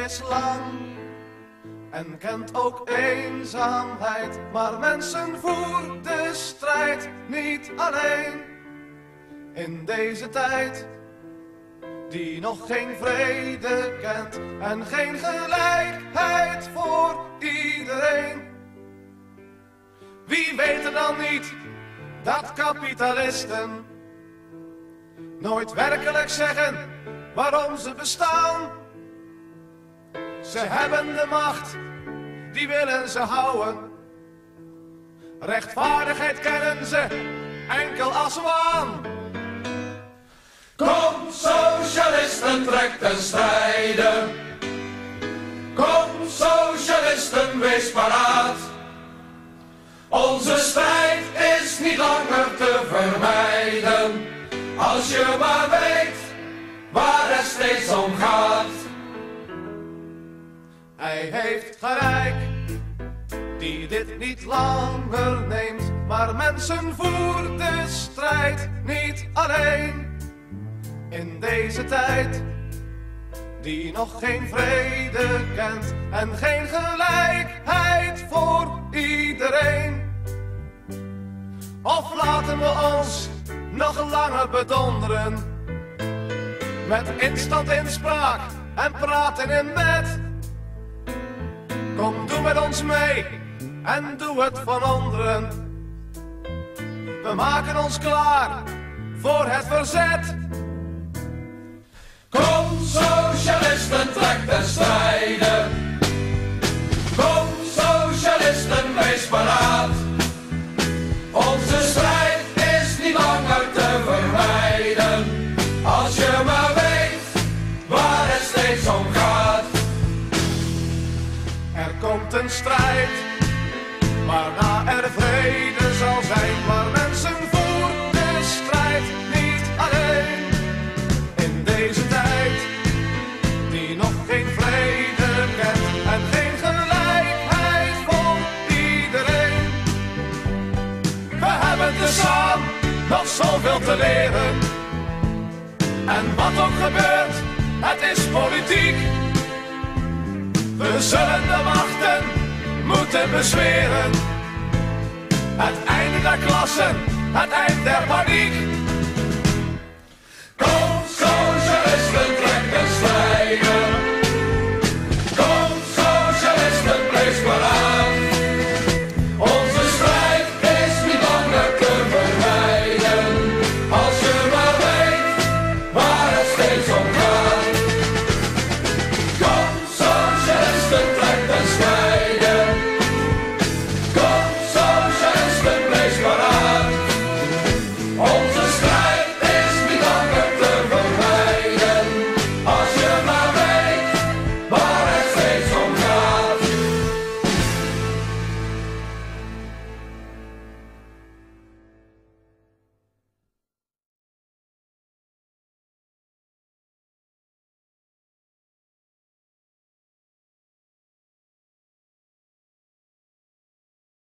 is lang en kent ook eenzaamheid, maar mensen voeren de strijd niet alleen. In deze tijd die nog geen vrede kent en geen gelijkheid voor iedereen. Wie weet er dan niet dat kapitalisten nooit werkelijk zeggen waarom ze bestaan? Ze hebben de macht, die willen ze houden. Rechtvaardigheid kennen ze enkel als waan. Kom socialisten, trek ten strijde. Kom socialisten, wees paraat. Onze strijd is niet langer te vermijden, als je maar weet waar het steeds om gaat. Hij heeft gelijk, die dit niet langer neemt, maar mensen voeren de strijd niet alleen. In deze tijd, die nog geen vrede kent en geen gelijkheid voor iedereen. Of laten we ons nog langer bedonderen met instant inspraak en praten in bed. Kom, doe met ons mee en doe het van onderen. We maken ons klaar voor het verzet. Kom socialisten, trek ten strijde. Kom socialisten, wees paraat. Onze strijd is niet langer te vermijden, als je maar weet waar het steeds om gaat. Er komt een strijd, waarna er vrede zal zijn, maar mensen voeren de strijd niet alleen. In deze tijd, die nog geen vrede kent en geen gelijkheid voor iedereen. We hebben tezamen nog zoveel te leren. En wat ook gebeurt, het is politiek. We zullen de machten moeten bezweren. Het einde der klassen, het eind der paniek.